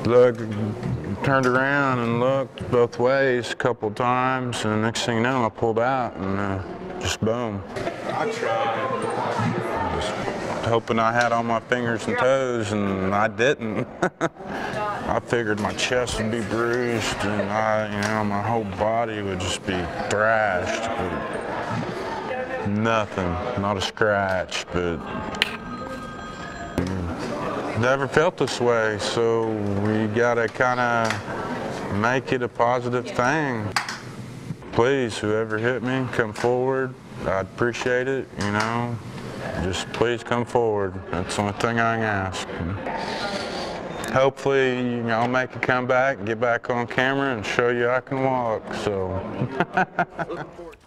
Looked, turned around and looked both ways a couple times, and next thing you know, I pulled out and just boom. I tried. Just hoping I had all my fingers and toes, and I didn't. I figured my chest would be bruised, and my whole body would just be thrashed. But nothing, not a scratch, but. Never felt this way, so we gotta kind of make it a positive thing. Please, whoever hit me, come forward. I'd appreciate it, Just please come forward. That's the only thing I can ask. Hopefully, I'll make a comeback, get back on camera, and show you I can walk. So.